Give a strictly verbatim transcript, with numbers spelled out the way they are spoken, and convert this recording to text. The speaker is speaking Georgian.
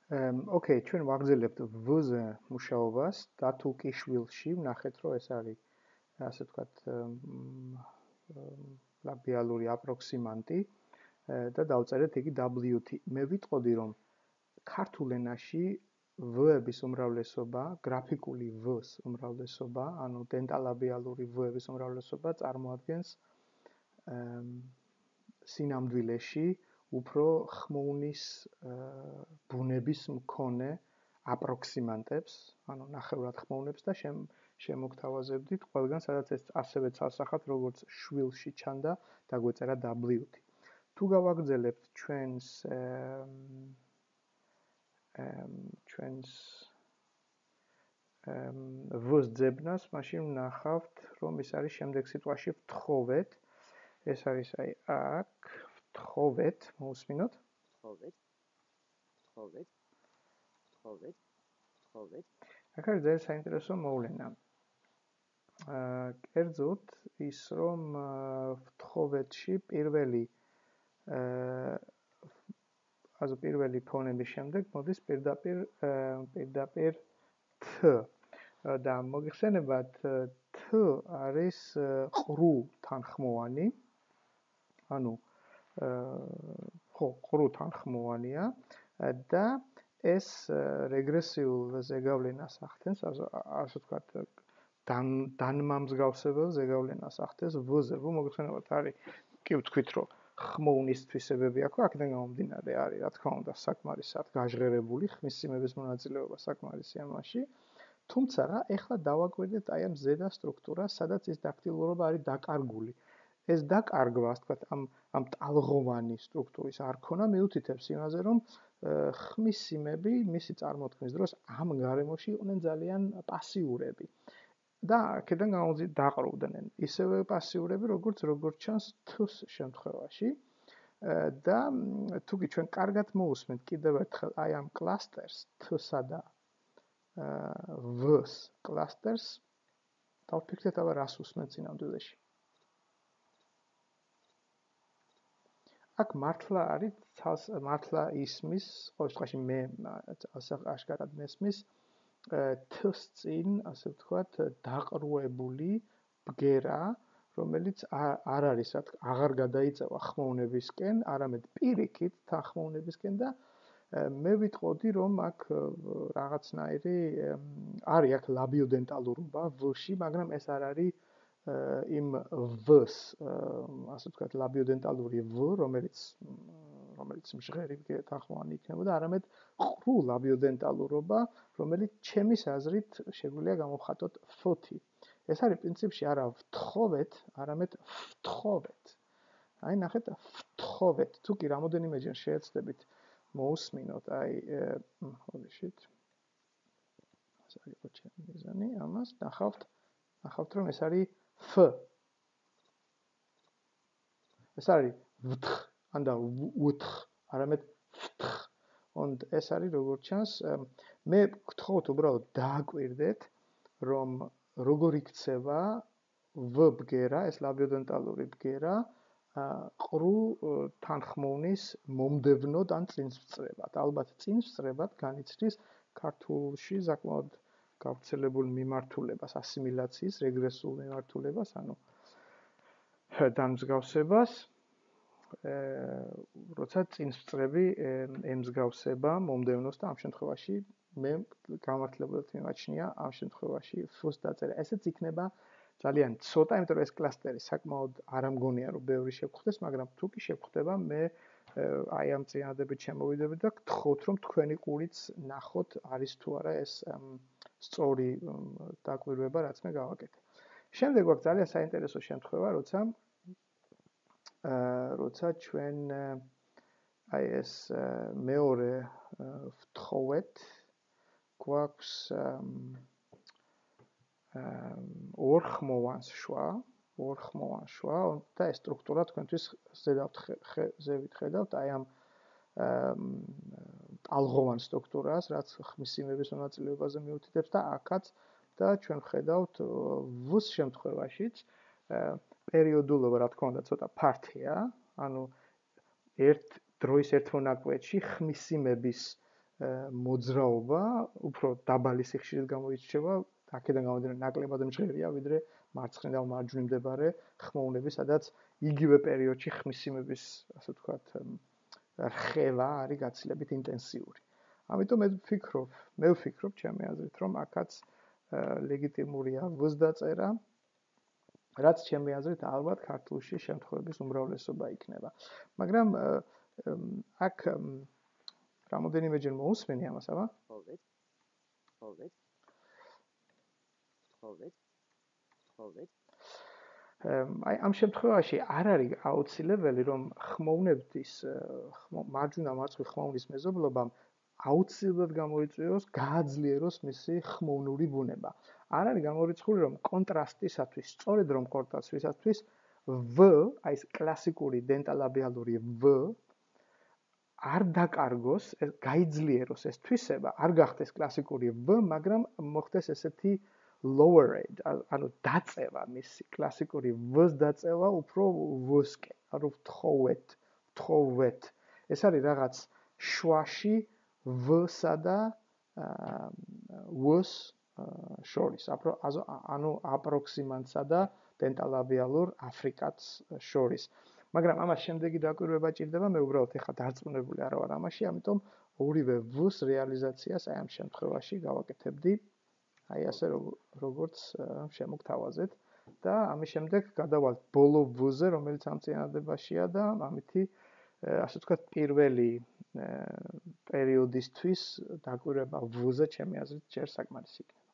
ოკეი, ჩვენ ვაგრძელებთ V-ზე მუშაობას და თუ კი შვილში ვნახეთ, რომ ეს არის ასე ვთქვათ ლაბიალური აპროქსიმანტი და დავწერეთ იგი W-ით. მე ვიტყოდი, რომ ქართულ ენაში V-ების უმრავლესობა, გრაფიკული V-ს უმრავლესობა, ანუ დენტალაბიალური V-ების უმრავლესობა წარმოადგენს სინამდვილეში უფრო ხმოვნის ბუნების მქონე აპროქსიმანტებს, ანუ ნახევრად ხმოვნებს და შემოგთავაზებდით ყველგან, სადაც ეს ასევე ცალსახად როგორც შვილში ჩანდა, დაგვეწერა W-ით. თუ გავაგრძელებთ ჩვენს ჩვენს V-ს ძებნას, მაშინ ვნახავთ, რომ ის არის შემდეგ სიტყვაში ვთხოვეთ. ეს არის აი აქ ვთხოვეთ, მოусმინოთ? ვთხოვეთ. ვთხოვეთ. ვთხოვეთ. ვთხოვეთ. აქ არის ძალიან საინტერესო მოვლენა. აა, კერძოდ ის, რომ ვთხოვეთში პირველი აა აზო პირველი ფონემის შემდეგ მოდის პირდაპირ პირდაპირ T და მოგიხსენებათ T არის ყრუ თანხმოვანი. ანუ ხო, ყრუ თანხმოვანია და ეს რეგრესიულ ზეგავლენას ახდენს, ასე ვთქვათ, დანმამსგავსებელ ზეგავლენას ახდენს V-ზე. V მოგიხსენებათ არის, კი ვთქვით, რომ ხმოვნის თვისებები აქვს, აქედან გამომდინარე არის, რა თქმა უნდა, საკმარისად გაჟღერებული ხმისცემების მონაწილეობა საკმარისი ამაში. თუმცა, ეხლა დავაკვირდეთ აი ამ ზედა სტრუქტურას, სადაც ეს დაქტილურობა არის დაკარგული. ეს დაკარგვა, ასე ვთქვათ, ამ ამ ტალღოვანი სტრუქტურის არქონა მიუთითებს იმაზე, რომ ხმისცემები მისი წარმოქმნის დროს ამ გარემოში იყვნენ ძალიან პასიურები. და აქედან გამომდინარე დაყრდნენ. ისევე პასიურები, როგორც როგორც ჩანს T-ს შემთხვევაში. და თუკი ჩვენ კარგად მოусმენთ კიდევ ერთხელ აი ამ კლასტერს T-სა და V-ს კლასტერს, დავფიქრეთ, აბა რას უსმენთ სინამდვილეში. აქ მართლა არის მართლა ისმის, ყოველ შემთხვევაში მე აშკარად მესმის T-ს წინ, ასე ვთქვათ, დაყრუებული ბგერა, რომელიც არ არის, აღარ გადაიწევა ხმოვნებისკენ, არამედ პირიქით თანხმოვნებისკენ და მე ვიტყოდი, რომ აქ რაღაცნაირი არის აქ ლაბიოდენტალურობა V-ში, მაგრამ ეს არ არის იმ V-ს, ასე ვთქვათ, ლაბიოდენტალური V, რომელიც რომელიც მჟღერი თანხმოვანი იქნებოდა, არამედ ყრუ ლაბიოდენტალურობა, რომელიც ჩემის აზრით შეგვიძლია გამოვხატოთ F-ით. ეს არის პრინციპში არა ვთხოვეთ, არამედ ვთხოვეთ. აი ნახეთ, ვთხოვეთ. თუ კი რამოდენიმეჯერ შეეცდებით მოусმინოთ, აი, holy shit. ეს არის ჩემი მიზანი, ამას ნახავთ, ნახავთ, რომ ეს არის F. ეს არის ვთხ, ანდა ვთხ, არამედ ვთხ. Und ეს არის როგორც ჩანს, მე გთხოვთ უბრალოდ დააკვირდეთ, რომ როგორ იქცევა V ბგერა, ეს ლაბიოდენტალური ბგერა, ყრუ თანხმოვნის მომდევნოდ ან წინსწრებად. ალბათ წინსწრებად განიცდის ქართულში საკმაოდ გავრცელებულ მიმართულებას, ასიმილაციის, რეგრესულ მიმართულებას, ანუ დამსგავსებას, როცა წინსწრები ემსგავსება მომდევნოს და ამ შემთხვევაში მე გამართლებულად მიმაჩნია ამ შემთხვევაში F-ს დაწერა. ესეც იქნება ძალიან ცოტა, იმიტომ რომ ეს კლასტერი საკმაოდ არ ამგონია, რომ ბევრი შეგხვდეს, მაგრამ თუ კი შეგხვდება, მე აი ამ წინადებით შემოვიდებით და გთხოვთ, რომ თქვენი ყურიც ნახოთ, არის თუ არა ეს სწორი დაკვირვება, რაც მე გავაკეთე. შემდეგ გვაქვს ძალიან საინტერესო შემთხვევა, როცა როცა ჩვენ აი ეს მეორე ვთხოვეთ, გვაქვს ორხმოვან შვა, ორხმოვან შვა და ეს სტრუქტურა თქვენთვის ზევით ხედავთ, აი ამ ტალღოვან სტრუქტურას, რაც ხმისცემების მონაწილეობაზე მიუთითებს და აქაც და ჩვენ ხედავთ V-ს შემთხვევაშიც პერიოდულობა, რა თქმა უნდა, ცოტა ფართია, ანუ ერთ დროის ერთ მონაკვეთში ხმისცემების მოძრაობა უფრო დაბალი სიხშირით გამოირჩევა, აქედან გამომდინარე ნაკლებად მჟღერია, ვიდრე მარცხნიდან და მარჯვნივ მდებარე ხმოვნები, სადაც იგივე პერიოდში ხმისიმების, ასე ვთქვათ, რხევა არის გაცილებით ინტენსიური. ამიტომ მე ვფიქრობ, მე ვფიქრობ ჩემი აზრით, რომ აქაც ლეგიტიმურია ვ-ს დაწერა, რაც ჩემი აზრით ალბათ ქართულში შემთხვევების უმრავლესობა იქნება. მაგრამ აქ რამოდენიმეჯერ მოусმენი ამას, აბა? ვთხოვეთ. ვთხოვეთ. ვთხოვეთ. ვთხოვეთ. აი ამ შემთხვევაში არ არის აუცილებელი, რომ ხმოვნების მარჯვენა მარცხნივ ხმოვნის მეზობლობამ აუცილებლად გამოიწვიოს, გააძლიეროს მისი ხმოვნური ბუნება. არ არის გამორიცხული, რომ კონტრასტისათვის, სწორედ რომ კონტრასტისათვის v, აი ეს კლასიკური დენტალაბიალური v არ დაკარგოს, გაიძლიეროს ეს თვისება, არ გახდეს კლასიკური v, მაგრამ მოხდეს ესეთი lowered, ანუ დაწევა მისი კლასიკური v-ს დაწევა უფრო v-სკენ, ანუ ვთხოვეთ, ვთხოვეთ. ეს არის რაღაც შვაში v-სა და w-ს შორის, ანუ აპროქსიმანტსა და დენტალაბიალურ აფრიკატს შორის. მაგრამ ამას შემდეგი დაკვირვება ჭირდება, მე უბრალოდ ეხლა დარწმუნებული არ ვარ ამაში, ამიტომ ორივე v-ს რეალიზაციას აი ამ შემთხვევაში გავაკეთებდი, აი ასე როგორც შემოგთავაზეთ და ამის შემდეგ გადავალთ ბოლო v-ზე, რომელიც ამ წინადადებაშია და ამითი ასე ვთქვათ პირველი პერიოდისთვის დაკვირვება v-ზე ჩემი აზრით ჯერ საკმარისი იქნება.